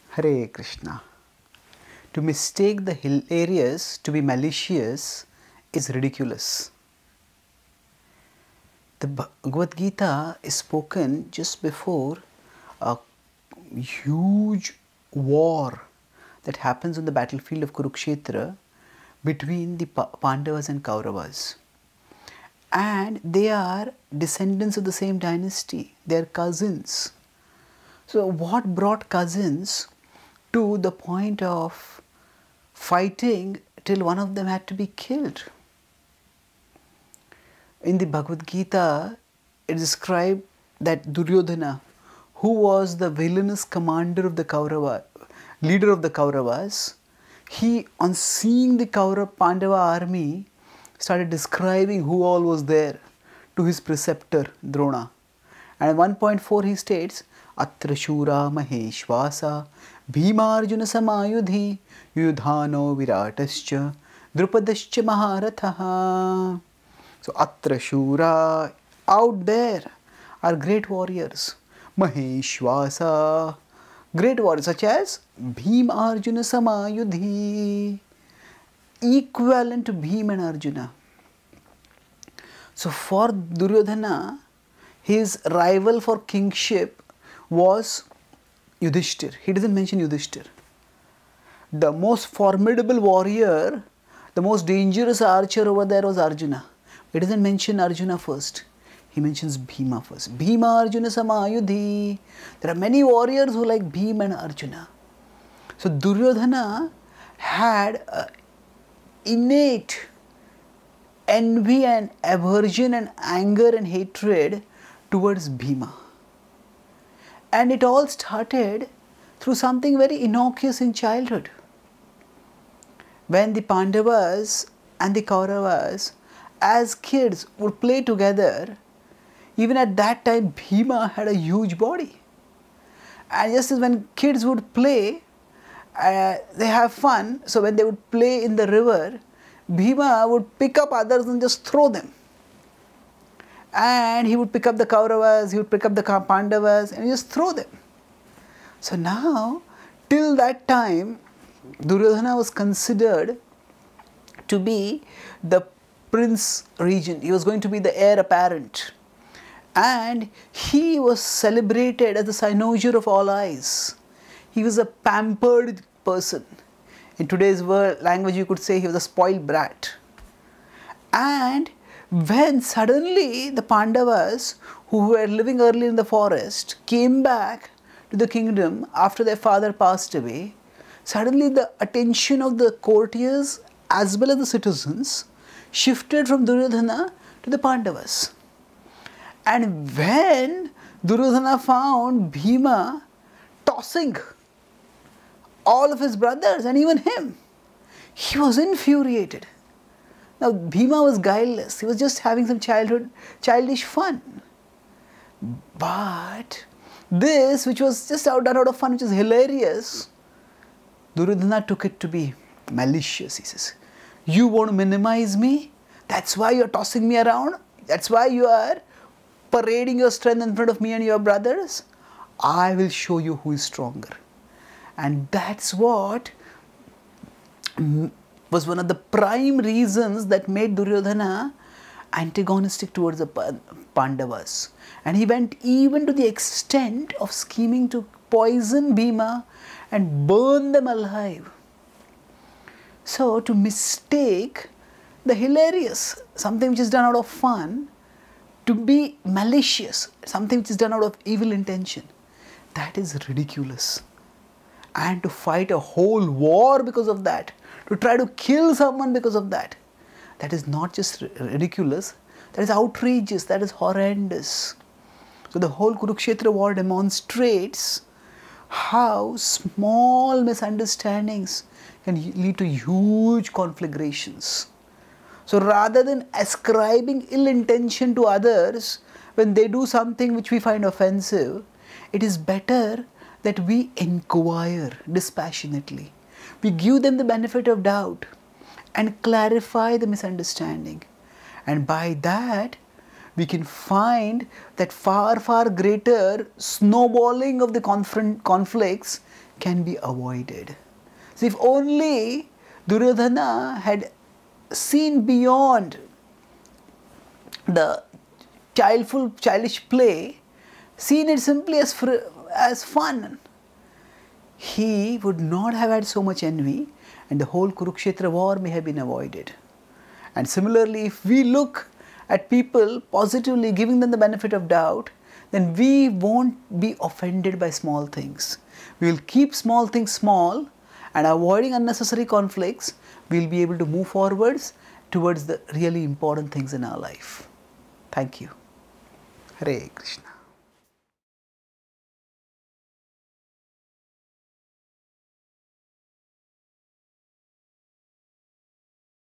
Hare Krishna. To mistake the hilarious to be malicious is ridiculous. The Bhagavad Gita is spoken just before a huge war that happens on the battlefield of Kurukshetra between the Pandavas and Kauravas. And they are descendants of the same dynasty. They are cousins. So what brought cousins to the point of fighting till one of them had to be killed? In the Bhagavad Gita, it is described that Duryodhana, who was the villainous commander of the Kaurava, leader of the Kauravas, he, on seeing the Pandava army, started describing who all was there to his preceptor Drona. And at 1.4 he states, Atra Shura Maheshwasa Bhimarjuna Samayudhi Yudhano Viratascha Drupadascha Maharathaha. So Atra Shura, out there are great warriors. Maheshwasa, great warriors such as Bhima Arjuna Samayudhi, equivalent to Bhima and Arjuna. So for Duryodhana, his rival for kingship was Yudhishthir. He doesn't mention Yudhishthir. The most formidable warrior, the most dangerous archer over there was Arjuna. He doesn't mention Arjuna first. He mentions Bhima first. Bhima Arjuna Samayudhi. There are many warriors who like Bhima and Arjuna. So Duryodhana had innate envy and aversion and anger and hatred towards Bhima. And it all started through something very innocuous in childhood. When the Pandavas and the Kauravas as kids would play together, even at that time Bhima had a huge body. And just as when kids would play, they have fun, so when they would play in the river, Bhima would pick up others and just throw them. And he would pick up the Kauravas, he would pick up the Pandavas and just throw them. So now, till that time, Duryodhana was considered to be the prince regent. He was going to be the heir apparent. And he was celebrated as the cynosure of all eyes. He was a pampered person. In today's language, you could say he was a spoiled brat. And when suddenly the Pandavas, who were living early in the forest, came back to the kingdom after their father passed away, suddenly the attention of the courtiers as well as the citizens shifted from Duryodhana to the Pandavas. And when Duryodhana found Bhima tossing all of his brothers and even him, he was infuriated. Now Bhima was guileless, he was just having some childish fun. But this, which was just done out of fun, which is hilarious, Duryodhana took it to be malicious. He says, you want to minimize me? That's why you are tossing me around? That's why you are parading your strength in front of me and your brothers? I will show you who is stronger. And that's what was one of the prime reasons that made Duryodhana antagonistic towards the Pandavas. And he went even to the extent of scheming to poison Bhima and burn them alive. So to mistake the hilarious, something which is done out of fun, to be malicious, something which is done out of evil intention, that is ridiculous. And to fight a whole war because of that, to try to kill someone because of that, that is not just ridiculous, that is outrageous, that is horrendous. So the whole Kurukshetra war demonstrates how small misunderstandings can lead to huge conflagrations. So rather than ascribing ill intention to others when they do something which we find offensive, it is better that we inquire dispassionately. We give them the benefit of doubt and clarify the misunderstanding. And by that, we can find that far greater snowballing of the conflicts can be avoided. So if only Duryodhana had seen beyond the childish play, seen it simply as fun, he would not have had so much envy, and the whole Kurukshetra war may have been avoided. And similarly, if we look at people positively, giving them the benefit of doubt, then we won't be offended by small things. We will keep small things small, and avoiding unnecessary conflicts, we will be able to move forwards towards the really important things in our life. Thank you. Hare Krishna.